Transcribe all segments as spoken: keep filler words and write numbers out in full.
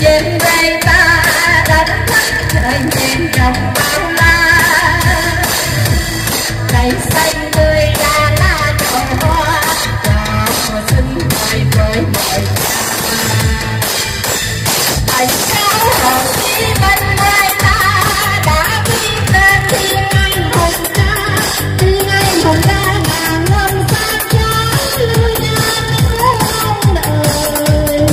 trên vai ta đất nước trời nhìn rộng bao la, cây xanh tươi ra lá trổ hoa cho mùa xuân vời với mọi nhà. Tại sao Hồ Chí Minh ơi ta đã viết tên thiên anh hùng ca, thiên anh hùng ca ngàn năm xa trái lưu nhân muôn đời.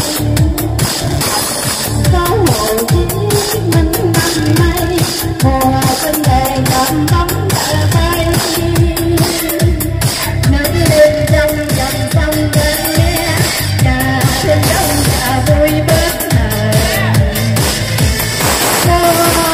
Có Hồ Chí Minh năm nay mùa xuân về đón bóng tờ bay, nước lên trong dòng sông bên nghe trà trên đông trà vui bớt đời. Mùa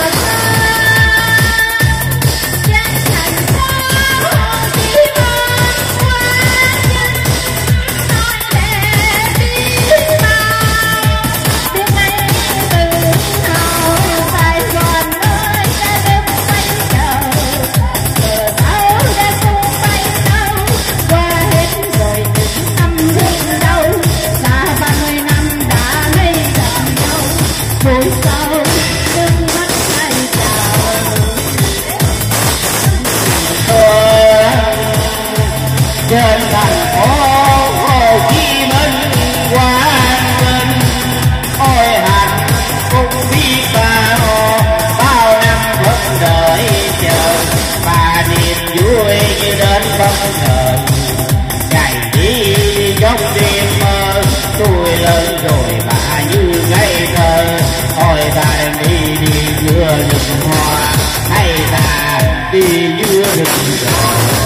trên thành phố Hồ Chí Minh quang vinh, ôi hạnh phúc biết bao, bao năm vẫn đợi chờ và niềm vui như đến không ngờ. Ngày đi trong đêm mơ tôi lớn rồi mà như ngây thơ, ôi ta đi đi giữa rừng hoa hay ta đi giữa rừng đồi.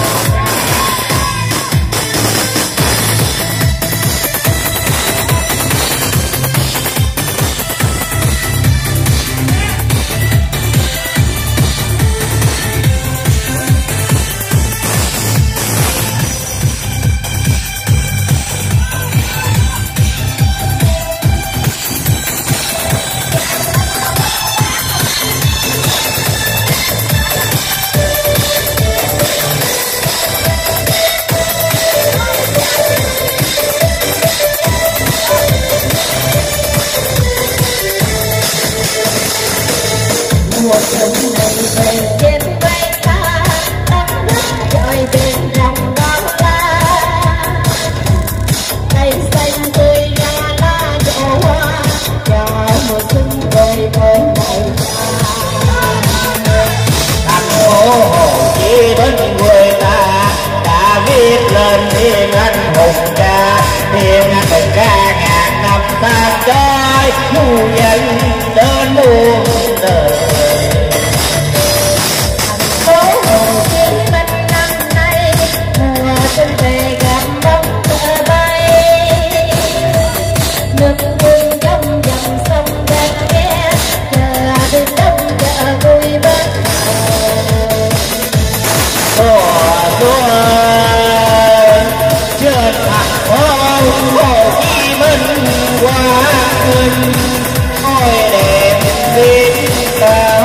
Mùa xuân này về trên vai ta đất nước trời bên rộng bao la, cây xanh tươi ra lá trổ hoa cho mùa xuân về với mọi nhà. Thành phố Hồ Chí Minh người ta đã viết lên thiên anh hùng ca, thiên anh hùng ca ngàn năm ta trói mù nhân đến muôn đời. Về gặp bóng tờ bay, nước vương trong dòng sông bên nghe chờ đến đông chợ vui bất ngờ. Mùa xuân trên thành phố Hồ Chí Minh quang vinh, ôi đẹp biết bao.